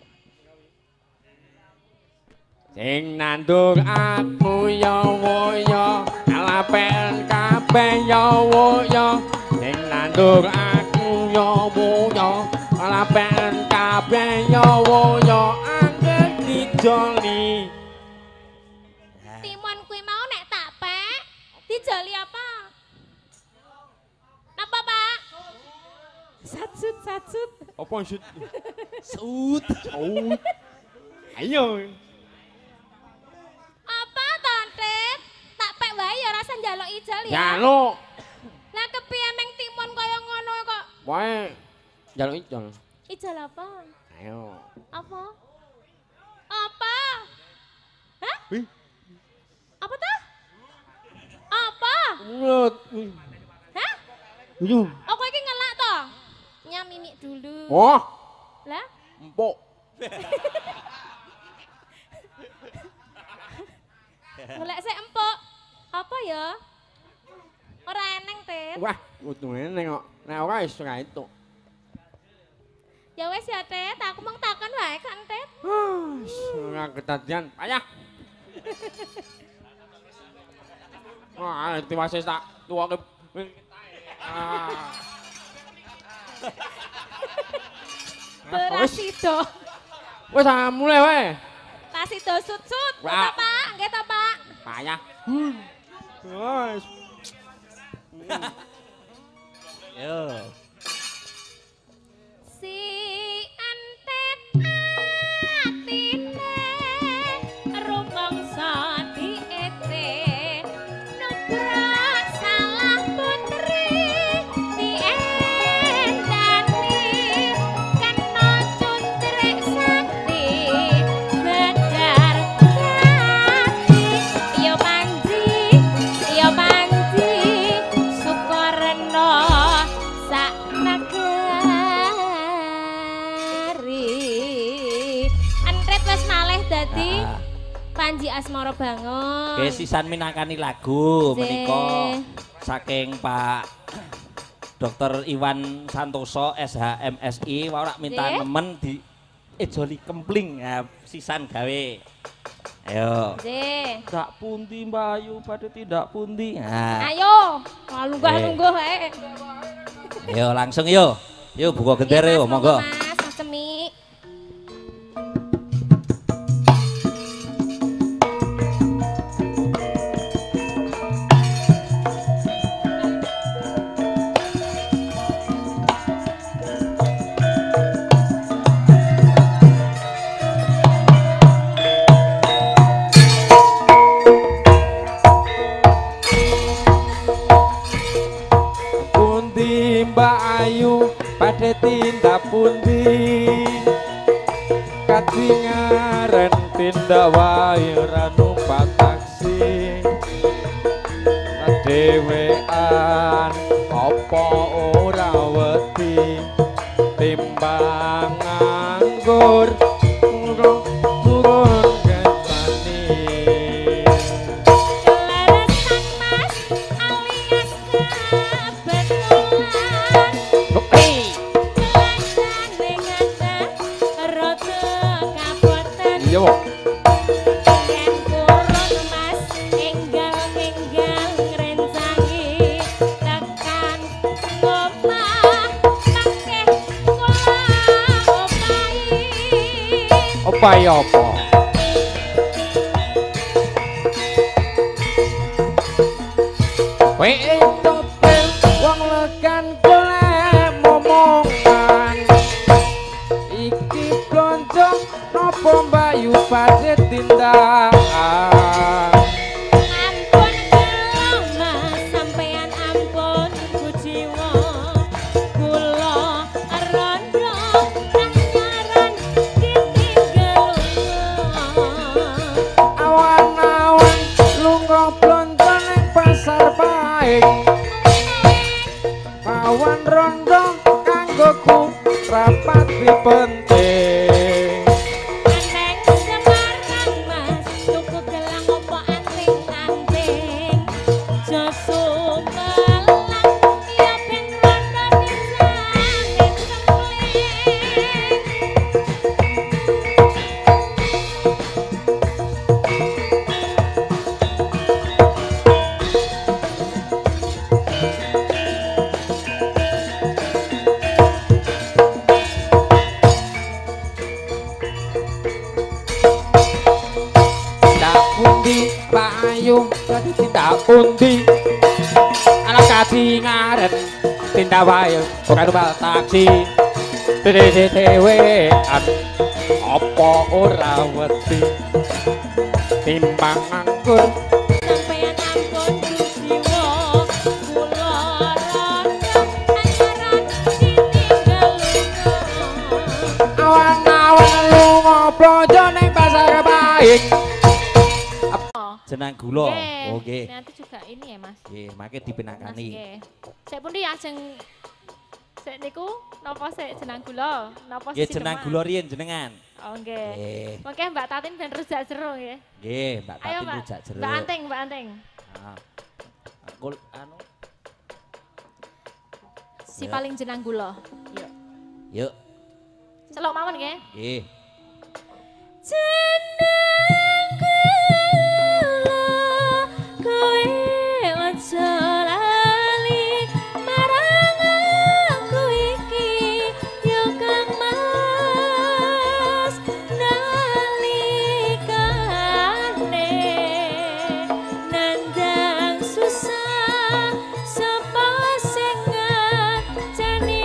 Sing nandung aku ya woyo, alapen kabeh ya woyo. Sing nandung aku ya woyo, alapen kabeh ya woyo. Angger dijoli. Timon kuwi mau nek tak pek, dijali apa? Napa, Pak? Satsut. Apa sih? Sut. Oh. Ayo. Apa to, Tet? Tak pek wae ya rasa njaluk ijal ya. Jaluk. Lah kepiye meng timon kaya ngono kok? Wae jaluk ijol. Ijal apa? Ayo. Apa? Apa? Hah? Wih. Apa tuh? Apa? Mulut. Hah? Yo. Aku iki ngelak to. Nyamimik dulu. Oh, Lah? empuk. Golek sik empuk. Apa ya? Ora eneng, Tet. Wah, utune nengok. Nek ora iso ra itu. Ya wes ya, Tet. Aku mung takon wae kan, Tet. Ora ketadian, payah. Wah, tiwase tak tuwake. Berasido. Wes mulai wae. Tasido sut-sut. Wah. Apa, Pak? Nggih ta, Pak? Payah. Wes. Yo. Si antet atine rumangsa diece nubrak salah putri diendani kena cundrek sakti badar hati yo panji sukorno sak nagari Antret wis malih dadi Panji Asmara banget. Oke, sisan minangkani lagu Sih. menika saking Pak Dr. Iwan Santoso SHMSI ora minta Sih. nemen di ejoli kempling ya, sisan gawe. Ayo. Nggih. Tidak pundi Mbak Ayu pada tidak pundi. Nah, Ayo, lunggah-lungguh ae. ayo langsung yo. Yo buka gender Iya, yo, Mas, monggo. Mas Cemi. Pundi Mbak Ayu pada tindak pundi katingaran tindak wae ra numpak taksi dewean apa ora wedi timbang nganggur turun kepani. Leresan Mas alias kebetulan. Kelanjang dengan rada kaboten. Iya, Pak. Yen kurun Mas enggal-enggal ngrencangi tekan omah mangke kula opahi. Apa ya apa? Kowe topel wong kanca napa mbayu badhe tindak Ampun kula Mas sampeyan ampun kujiwa kula rondo nyaran ditinggal awan-awan lunga blonton ing pasar paing awan rondo kanggoku rapati penting Aneng Semarang Mas tuku gelang opo anting-anting Joso kelang ya ben rondo disangit kempling tak pundi Pak Ayu dadi tak pundi anak kadi ngaren tindak wae bukan numpak taksi dhewe-dhewean apa ora wedi timbang nganggur sampeyan ampun kujiwa kula rondo anyaran ditinggal awan-awan lunga blonjo ning pasar paing Jenang gula. Nggih, Oh nggih. nanti juga ini ya Mas. Nggih, make Mas dipinakani. nggih. Sik pundi ajeng sik niku napa sik jenang gula? Napa Nggih sik jenang Demak? gula riyen jenengan. Oh nggih. Nggih. Mengke Mbak Tatin ben rujak jeruk nggih. Nggih, Mbak Ayo Tatin Mbak. rujak jeruk. Mbak Anting, Mbak Anting. Nah, Kul anu. Si Ya. paling jenang gula. Yuk. Yuk. Celok mawon nggih. Nggih. Jeneng kula kowe aja lali marang aku iki ya Kang Mas nalikane nandang susah sapa sing ngancani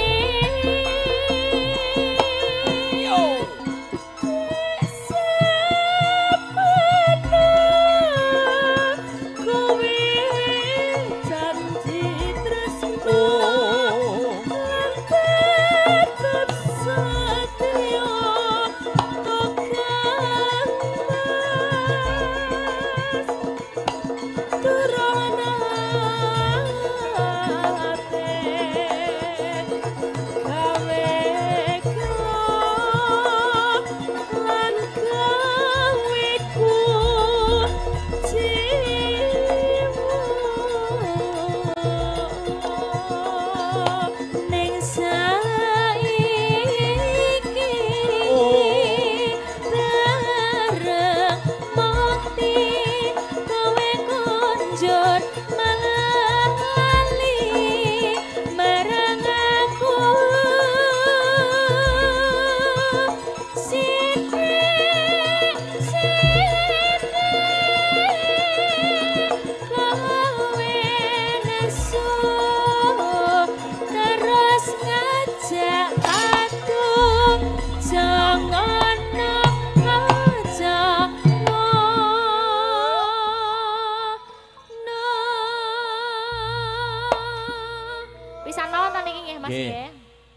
Pisan mawon ta niki nggih Mas Nggih. nggih.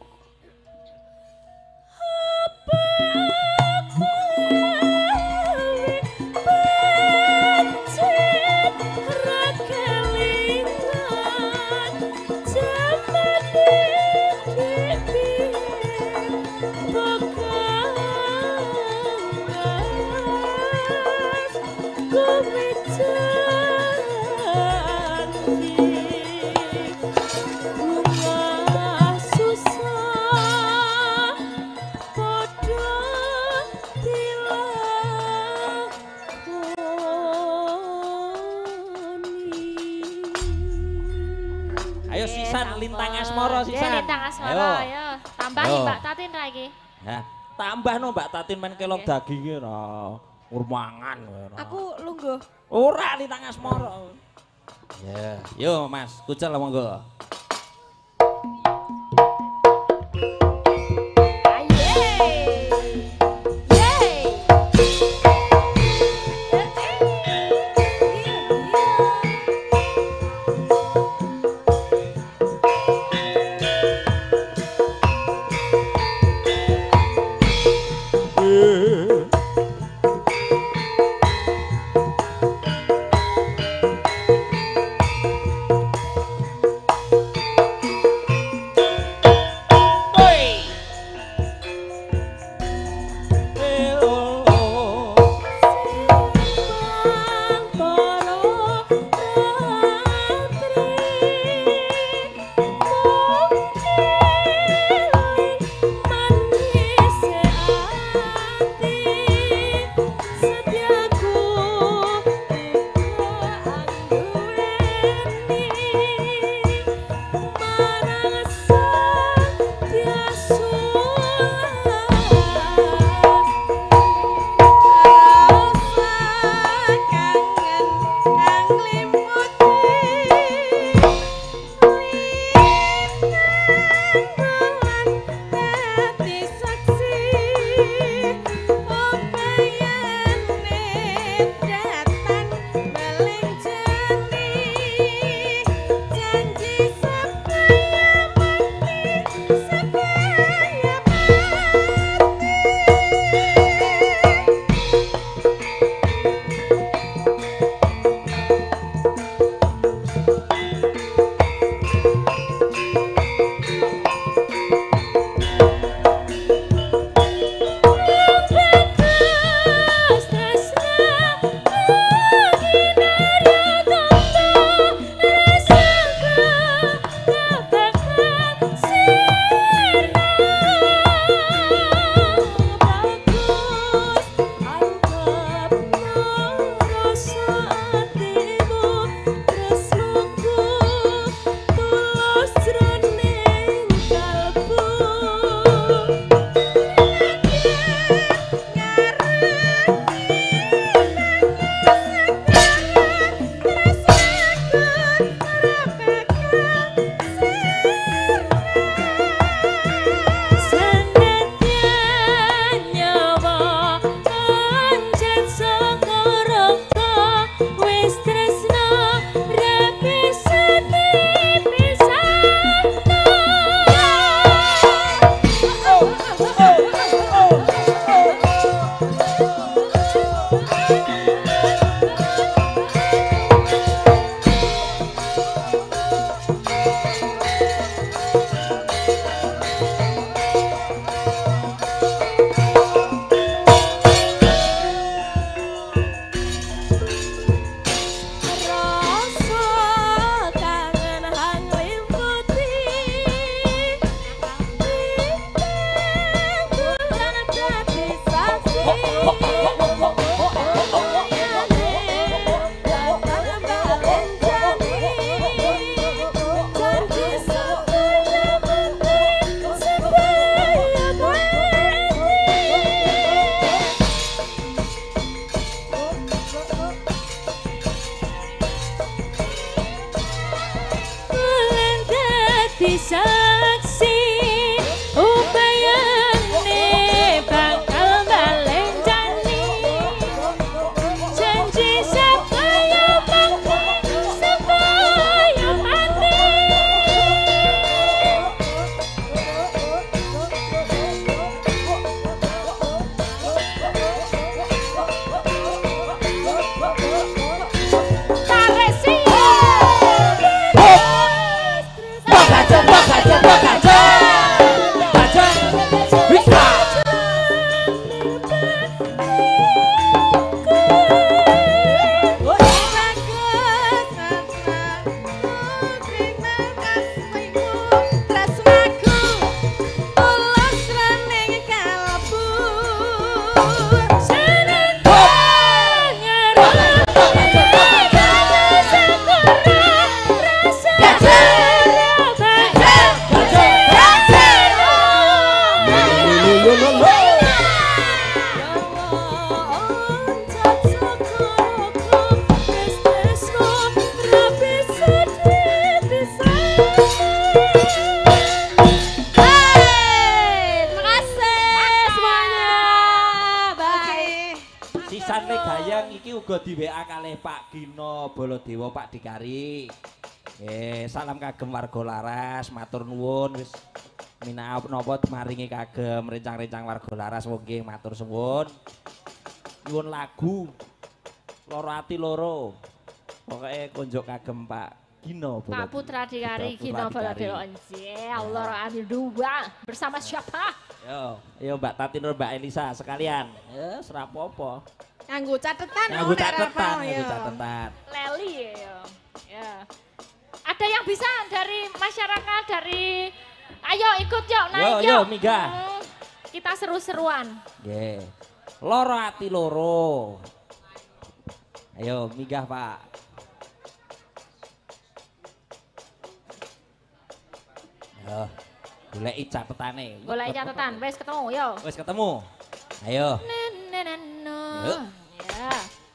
Ayo sisan lintang asmara Nggih, sisan. lintang asmara Ayo. ayo. Tambahi Ayo. Mbak Tatin ra iki. Ya, tambah no Mbak Tatin men kelok Nggih. dagingnya ra. Urmangan kowe ra. Aku lungguh. Ora lintang asmara. Ya, yo Mas, kucel monggo. Aye. saksi upayane bakal balenjani janji supaya mati Sisane gayang iki uga di WA kalih Pak Gino Baladewa Pak Dikari. Salam kagem warga Laras, matur nuwun wis Minaap napa maringi kagem rencang-rencang warga laras nggih matur suwun. Nyuwun lagu Loro Ati Loro. Pokoke konjuk kagem Pak Gino Pak Putra Dikari Gino Baladero Anje. Allah Ati dua bersama siapa? Yo Mbak Tati Nur Mbak Elisa sekalian. Ya ora apa-apa. Nganggo catetan. Nganggo catetan, nganggo catetan. Leli ya. Ya. Ada yang bisa dari masyarakat dari ayo ikut yuk naik Yo yuk. Miga. Kita seru-seruan. Nggih. Loro Ati Loro. Ayo Miga Pak. Yo. Goleki catetane. Goleki catetan, wis ketemu yo. Wis ketemu. Ayo. Yuk. Ya.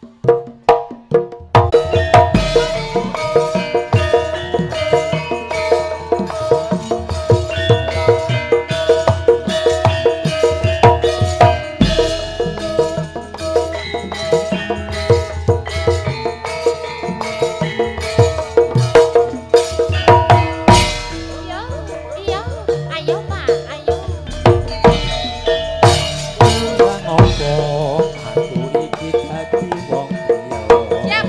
Iya, ayo Pak, ayo. Siap.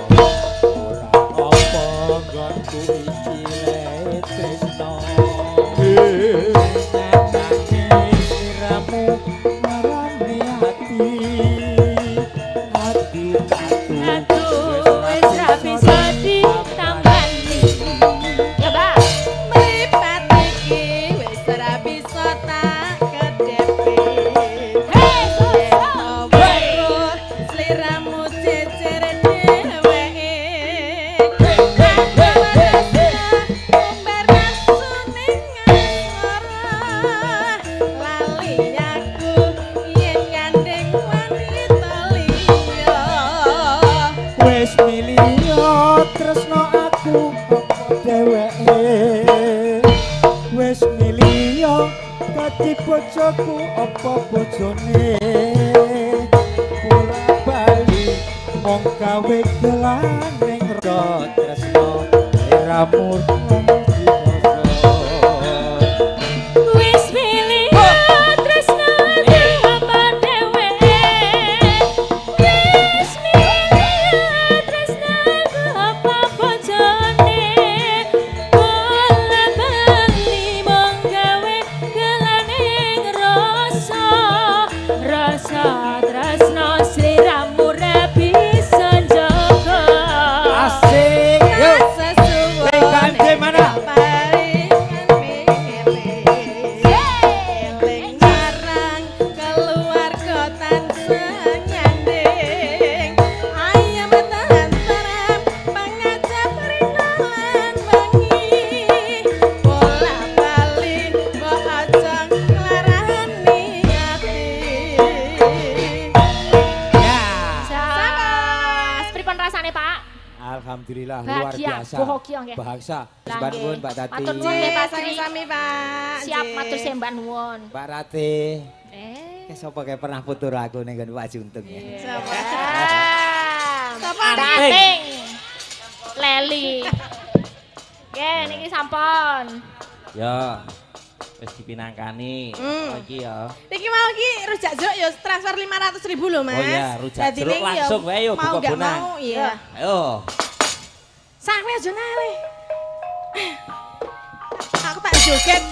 Aduh, wis ra bisa ditambani. Ya, Mbak. Mripat iki wis ora bisa tak kedepi. Hei, so. Weruh sliramu jejer dheweke. Umbar nafsu ning asmara. Lali aku yen gandeng wanita liya. Wes milio tresno aku apa dheweke wes milio dadi bojoku apa bojone ora bali mong gawe dolaning ro tresno liramu Wis milih tresno apa dheweke. Wis milih tresno apa bojone. Bola bali mong gawe gelaning rasa. Rasa tresno sliramu ra bisa njaga. asik yuk Sesuwun Gandhe mana? paringan milih. Eling marang keluarga tansah nyanding. Ayam tahan-tahan pangajap rinalan wengi. Bola bali mbok aja nglarani ati. ya Sabas, pripun rasane, Pak? alhamdulillah luar Bahagia, biasa bahagia nggih. bahasa Lah, Mbak nggih. Nuwun Mbak Tati Matur nuwun nggih, Pak Tri. Sami-sami, Pak. Siap Nggih. matur sembah nuwun. Mbak Rati Eh. sapa kayak pernah putur aku ning nggon Pak Juntung ya. Sapa? Sapa Rating. Leli. Nggih, niki sampun. Ya. Wis dipinangkani. Iki ya. Niki mau iki rujak jeruk ya transfer 500.000 lho, Mas. Oh iya, rujak Jadi jeruk niki ya langsung wae yo, mau buka nggak bonan. mau, iya. Ayo. Sampe aja nae. Aku tak joget.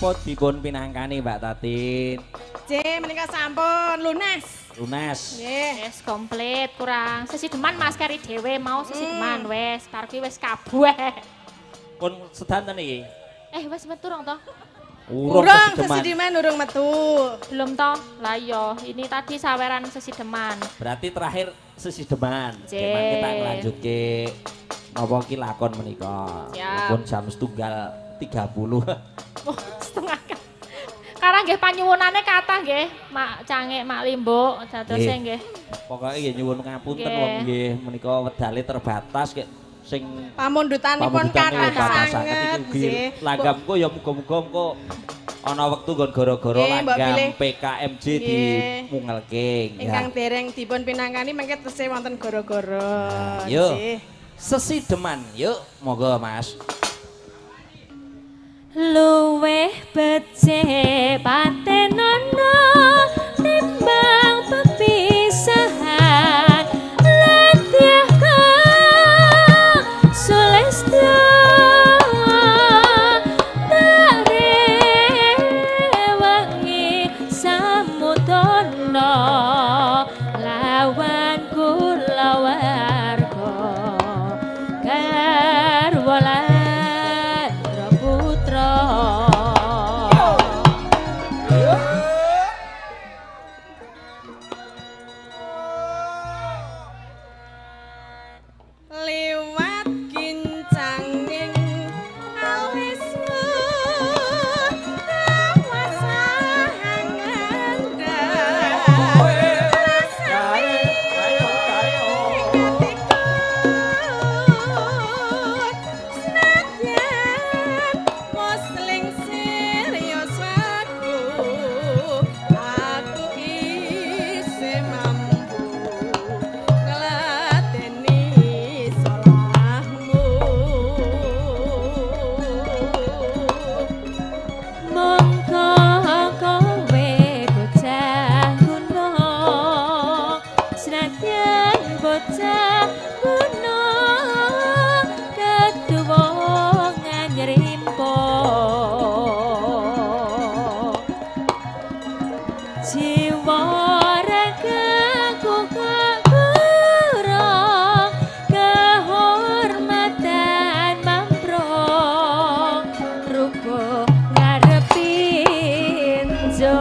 Napa dipun pinangkani Mbak Tatin? J menika sampun lunas. Lunas. Nggih. Wis komplit kurang sesideman Mas kari dhewe mau sesideman wis karo ki wis kabeh. Pun sedanten iki. Wis metu rong to? Urung sesideman urung metu. Belum toh? Lah iya, ini tadi saweran sesideman. Berarti terakhir sesideman. Jee. Cuman kita ngelanjutke napa ki lakon menika. Siap. Pun jam 1:30. Oh, setengah kan. Karang nggih panyuwunane kathah nggih, Mak Cangik, Mak Limbo, dadose nggih. Pokoke nggih nyuwun ngapunten Nggih. wong nggih menika wedale terbatas kek sing Pamundutanipun kathah sanget nggih. Langgamku ya muga-muga engko ana wektu nggon gara-gara Nggih, mbok langgam pilih. PKMJ Nggih. dimungelke. Ingkang dereng dipun pinangkani mengke tesih wonten gara-gara. Yuk. Nggih. Sesideman yuk, monggo Mas. Luweh becik patenono timbang pepisahan latiah kang sulestya tak rewangi samudana lawan kula warga garwa lan putra. Liwat kincanging alismu kawasan ngandhang senadyan mosling serius aku isih mampu ngladeni salahmu. Mongko kowe bocah gunung senadyan bocah gunung ketuwa nganyrimpo jiwa ragaku gak kurang kehormatan mamprong ruko ngarepin jo.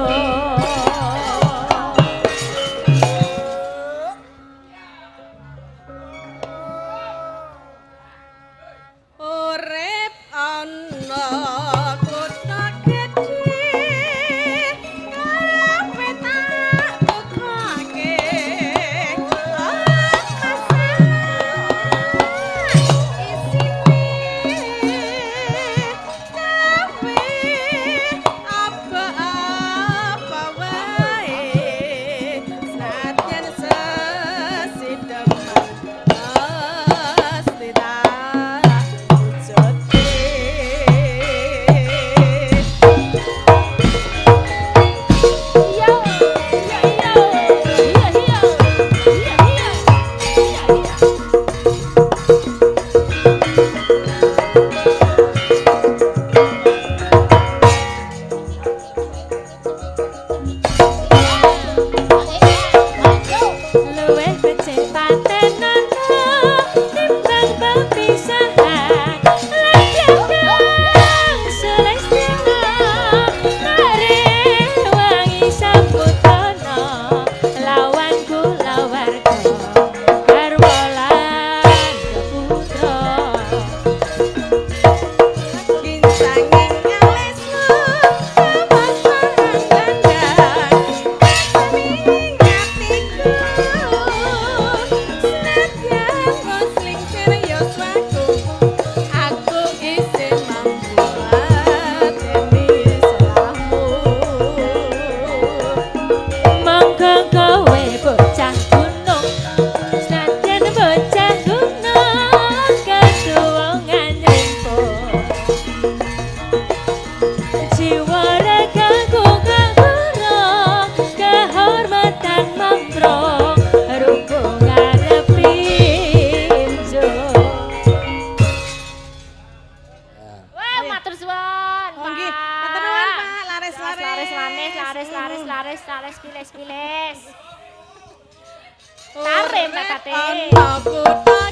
Urip ana kutha gedhe ngarepe tak tukake apa wae senadyan sesideman pasti tak wujudke. Iya, iya, iya, iya, iya, iya, iya, iya. Luweh becik patenono timbang pepisahan latiah kang sulestya marewangi samputana lawan kula warga garwa lan putra. Kincanging alismu kawasan ngandhang ning atiku senadyan mosling serius aku isih mampu ngladeni salahmu. Monggo kowe bocah gunung senadyan bocah gunung ketuwa nganyrimpo jiwa ragaku gak kurang kehormatan mamprong ruko ngarepin jo. Wah, matur suwun. Oh nggih, Pak. matur nuwun laris piles. Tarim Mbak Tatin. Aku